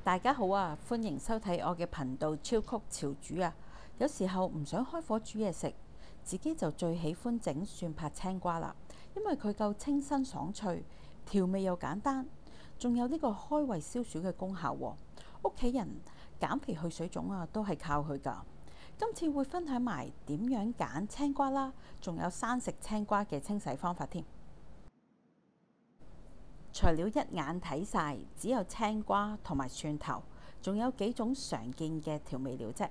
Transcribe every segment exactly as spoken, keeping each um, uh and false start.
大家好啊，歡迎收睇我嘅頻道超曲潮煮啊。有時候唔想開火煮嘢食，自己就最喜歡整蒜拍青瓜啦，因為佢夠清新爽脆，調味又簡單，仲有呢個開胃消暑嘅功效喎。屋企人減肥去水腫啊，都係靠佢㗎。今次會分享埋點樣揀青瓜啦，仲有生食青瓜嘅清洗方法添。材料一眼睇晒，只有青瓜同埋蒜頭，仲有幾種常見嘅調味料啫。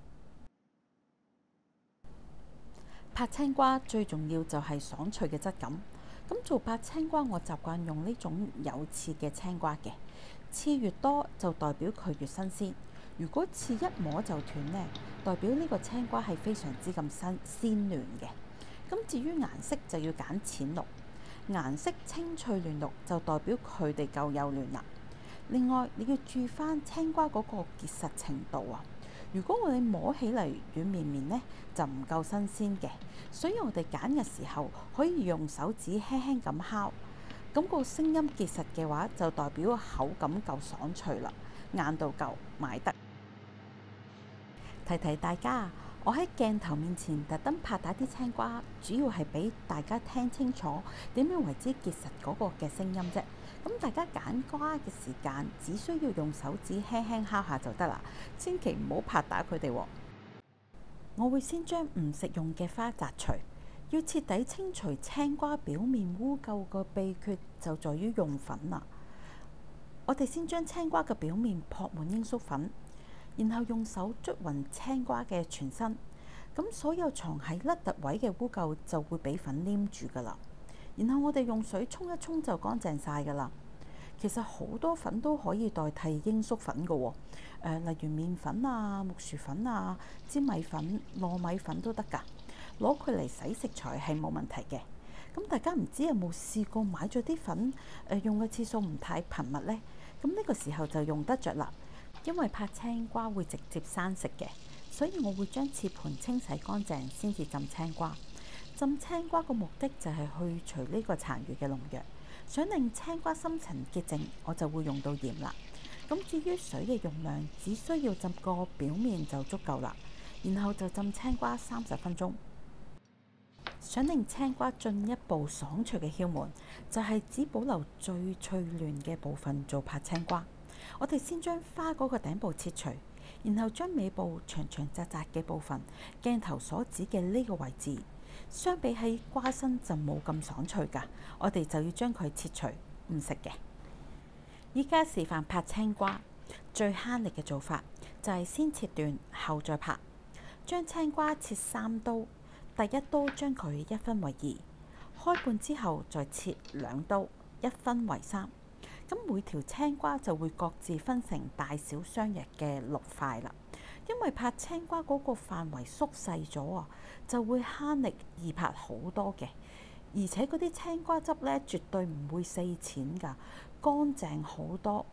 拍青瓜最重要就係爽脆嘅質感。咁做拍青瓜，我習慣用呢種有刺嘅青瓜嘅，刺越多就代表佢越新鮮。如果刺一摸就斷呢，代表呢個青瓜係非常之咁新鮮嫩嘅。咁至於顏色就要揀淺綠。顏色清脆嫩綠就代表佢哋夠幼嫩啦。另外你要注意翻青瓜嗰個結實程度啊。如果我哋摸起嚟軟綿綿呢，就唔夠新鮮嘅。所以我哋揀嘅時候可以用手指輕輕咁敲，咁個聲音結實嘅話，就代表口感夠爽脆啦，硬度夠買得。提提大家，我喺鏡頭面前特登拍打啲青瓜，主要係俾大家聽清楚點樣為之結實嗰個嘅聲音啫。咁大家揀瓜嘅時間，只需要用手指輕輕敲下就得啦，千祈唔好拍打佢哋喎。我會先將唔食用嘅花摘除，要徹底清除青瓜表面污垢個秘訣就在於用粉啦。我哋先將青瓜嘅表面撲滿鷹粟粉。然後用手捽勻青瓜嘅全身，咁所有藏喺凹凸位嘅污垢就會俾粉黏住噶啦。然後我哋用水沖一沖就乾淨晒噶啦。其實好多粉都可以代替鷹粟粉噶喎、呃，例如麵粉啊、木薯粉啊、粘米粉、糯米粉都得噶。攞佢嚟洗食材係冇問題嘅。咁大家唔知有冇試過買咗啲粉，呃、用嘅次數唔太頻密呢？咁呢個時候就用得着啦。因為拍青瓜會直接生食嘅，所以我會將切盤清洗乾淨先至浸青瓜。浸青瓜個目的就係去除呢個殘餘嘅農藥。想令青瓜深層潔淨，我就會用到鹽啦。咁至於水嘅用量，只需要浸個表面就足夠啦。然後就浸青瓜三十分鐘。想令青瓜進一步爽脆嘅竅門，就係只保留最脆嫩嘅部分做拍青瓜。我哋先將花嗰個頂部切除，然後將尾部長長窄窄嘅部分，鏡頭所指嘅呢個位置，相比起瓜身就冇咁爽脆㗎。我哋就要將佢切除，唔食嘅。依家示範拍青瓜，最慳力嘅做法就係先切斷後再拍。將青瓜切三刀，第一刀將佢一分為二，開半之後再切兩刀，一分為三。咁每條青瓜就會各自分成大小相若嘅六塊啦。因為拍青瓜嗰個範圍縮細咗啊，就會慳力易拍好多嘅。而且嗰啲青瓜汁呢，絕對唔會四淺㗎，乾淨好多。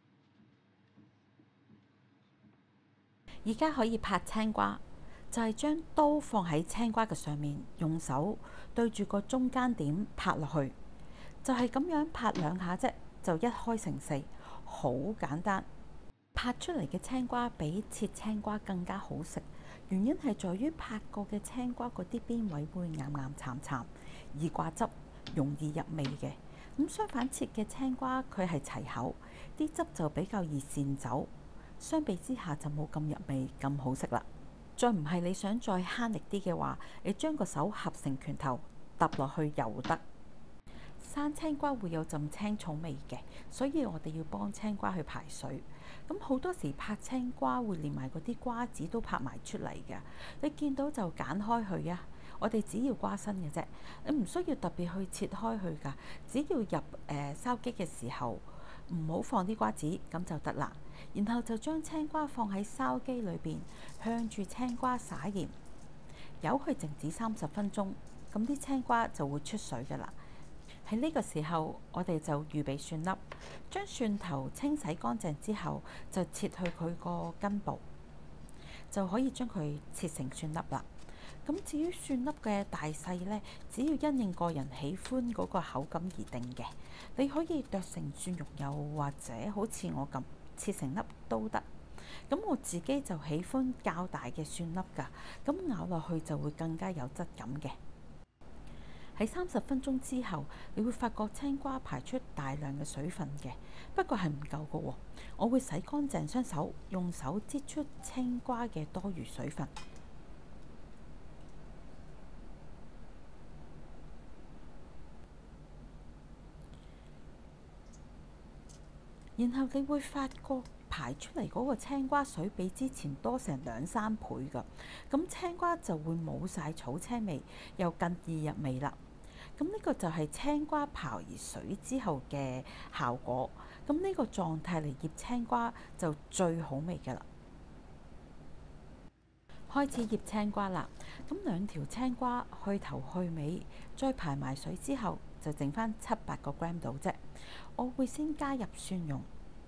而家可以拍青瓜，就係將刀放喺青瓜嘅上面，用手對住個中間點拍落去，就係咁樣拍兩下啫。就一開成四，好簡單。拍出嚟嘅青瓜比切青瓜更加好食，原因係在於拍過嘅青瓜嗰啲邊位會岩岩慘慘，易掛汁，容易入味嘅。咁相反，切嘅青瓜佢係齊口，啲汁就比較易滲走，相比之下就冇咁入味，咁好食啦。再唔係你想再慳力啲嘅話，你將個手合成拳頭揼落去又得。生青瓜會有陣青草味嘅，所以我哋要幫青瓜去排水。咁好多時拍青瓜會連埋嗰啲瓜子都拍埋出嚟嘅，你見到就揀開佢啊！我哋只要瓜身嘅啫，你唔需要特別去切開佢㗎。只要入誒筲箕嘅時候，唔好放啲瓜子咁就得啦。然後就將青瓜放喺筲箕裏邊，向住青瓜撒鹽，由佢靜止三十分鐘，咁啲青瓜就會出水㗎啦。喺呢個時候，我哋就預備蒜粒，將蒜頭清洗乾淨之後，就切去佢個根部，就可以將佢切成蒜粒啦。咁至於蒜粒嘅大細呢，只要因應個人喜歡嗰個口感而定嘅。你可以剁成蒜蓉，又或者好似我咁切成粒都得。咁我自己就喜歡較大嘅蒜粒㗎，咁咬落去就會更加有質感嘅。喺三十分鐘之後，你會發覺青瓜排出大量嘅水分嘅，不過係唔夠嘅喎。我會洗乾淨雙手，用手擠出青瓜嘅多餘水分。然後你會發覺排出嚟嗰個青瓜水比之前多成兩三倍㗎，咁青瓜就會冇晒草青味，又更易入味啦。咁呢個就係青瓜刨完水之後嘅效果。咁呢個狀態嚟醃青瓜就最好味㗎啦。開始醃青瓜啦。咁兩條青瓜去頭去尾，再排埋水之後，就剩翻七八個 gram 度啫。我會先加入蒜蓉，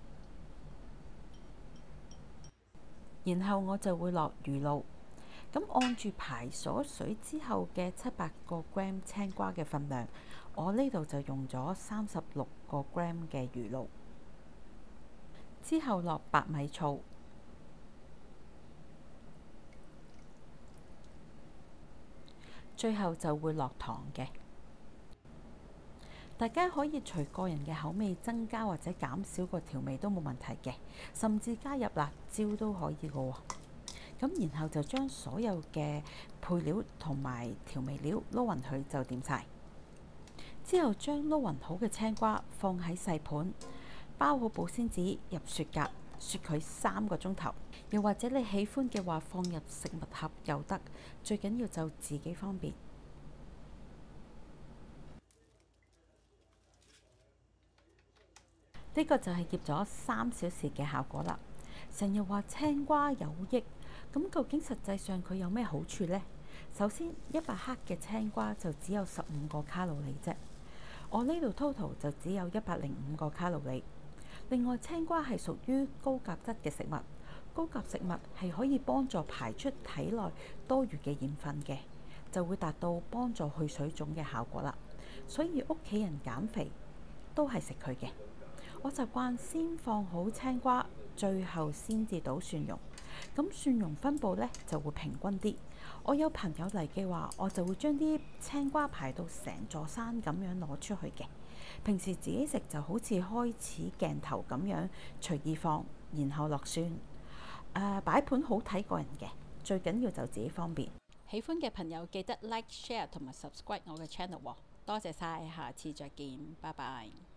然後我就會落魚露。咁按住排咗水之後嘅七八個 gram 青瓜嘅份量，我呢度就用咗三十六個 gram 嘅魚露。之後落白米醋，最後就會落糖嘅。大家可以隨個人嘅口味增加或者減少個調味都冇問題嘅，甚至加入辣椒都可以嘅喎。咁然後就將所有嘅配料同埋調味料撈勻佢就掂晒。之後將撈勻好嘅青瓜放喺細盤，包好保鮮紙入雪格，雪佢三個鐘頭。又或者你喜歡嘅話，放入食物盒又得，最緊要就自己方便。呢個就係醃咗三小時嘅效果啦。成日話青瓜有益，咁究竟實際上佢有咩好處呢？首先，一百克嘅青瓜就只有十五個卡路里啫。我呢度 total 就只有一百零五個卡路里。另外，青瓜係屬於高鉀質嘅食物，高鉀食物係可以幫助排出體內多餘嘅鹽分嘅，就會達到幫助去水腫嘅效果啦。所以屋企人減肥都係食佢嘅。我習慣先放好青瓜，最後先至倒蒜蓉。咁蒜蓉分佈呢就會平均啲。我有朋友嚟嘅話，我就會將啲青瓜排到成座山咁樣攞出去嘅。平時自己食就好似開始鏡頭咁樣隨意放，然後落蒜。誒、呃、擺盤好睇個人嘅，最緊要就自己方便。 喜歡嘅朋友記得 like、share 同埋 subscribe 我嘅 channel 喎。多謝晒，下次再見，拜拜。